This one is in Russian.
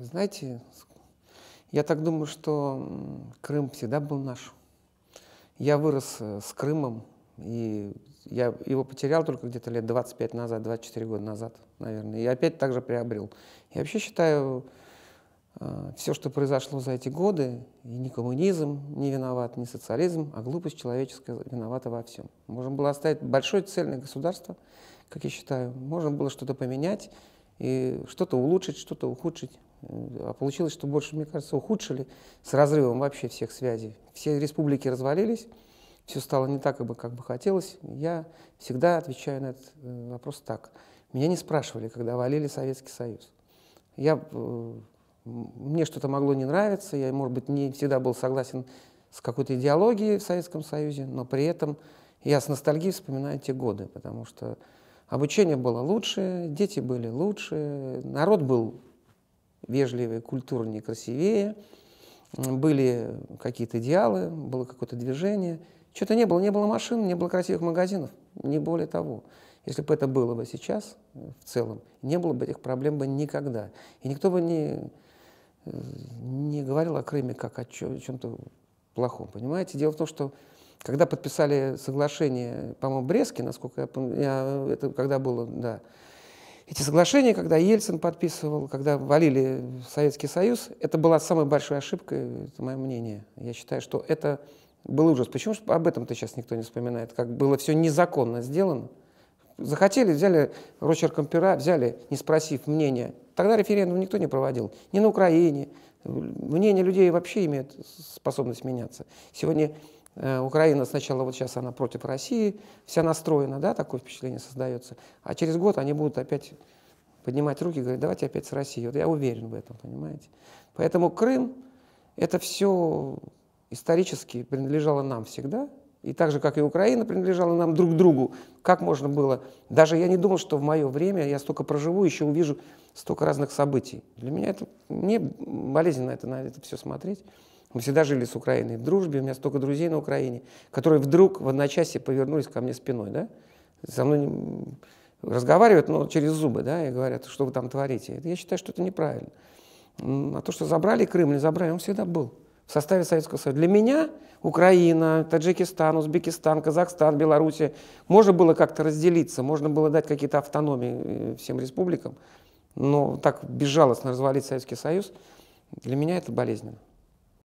Знаете, я так думаю, что Крым всегда был наш. Я вырос с Крымом, и я его потерял только где-то лет 25 назад, 24 года назад, наверное, и опять также приобрел. Я вообще считаю, все, что произошло за эти годы, и ни коммунизм не виноват, ни социализм, а глупость человеческая виновата во всем. Можно было оставить большое цельное государство, как я считаю, можно было что-то поменять, и что-то улучшить, что-то ухудшить. А получилось, что больше, мне кажется, ухудшили с разрывом вообще всех связей. Все республики развалились, все стало не так, как бы хотелось. Я всегда отвечаю на этот вопрос так. Меня не спрашивали, когда валили Советский Союз. Мне что-то могло не нравиться, я, может быть, не всегда был согласен с какой-то идеологией в Советском Союзе, но при этом я с ностальгией вспоминаю те годы, потому что обучение было лучше, дети были лучше, народ был вежливее, культурнее, красивее, были какие-то идеалы, было какое-то движение. Что-то не было машин, не было красивых магазинов, не более того. Если бы это было бы сейчас, в целом, не было бы этих проблем бы никогда. И никто бы не говорил о Крыме как о чем-то плохом, понимаете? Дело в том, что когда подписали соглашение, по-моему, Брестские, насколько я помню, это когда было, да, эти соглашения, когда Ельцин подписывал, когда валили Советский Союз, это была самой большой ошибкой, это мое мнение. Я считаю, что это был ужас. Почему же об этом-то сейчас никто не вспоминает? Как было все незаконно сделано. Захотели, взяли росчерком пера, взяли, не спросив мнения. Тогда референдум никто не проводил. Ни на Украине. Мнение людей вообще имеет способность меняться. Сегодня Украина сначала, вот сейчас она против России, вся настроена, да, такое впечатление создается. А через год они будут опять поднимать руки и говорить, давайте опять с Россией. Вот я уверен в этом, понимаете. Поэтому Крым, это все исторически принадлежало нам всегда. И так же, как и Украина принадлежала нам друг другу, как можно было. Даже я не думал, что в мое время я столько проживу, еще увижу столько разных событий. Для меня это, мне болезненно на это все смотреть. Мы всегда жили с Украиной в дружбе, у меня столько друзей на Украине, которые вдруг в одночасье повернулись ко мне спиной, да? Со мной разговаривают, но через зубы, да, и говорят, что вы там творите. Я считаю, что это неправильно. А то, что забрали Крым или забрали, он всегда был в составе Советского Союза. Для меня Украина, Таджикистан, Узбекистан, Казахстан, Белоруссия, можно было как-то разделиться, можно было дать какие-то автономии всем республикам, но так безжалостно развалить Советский Союз, для меня это болезненно.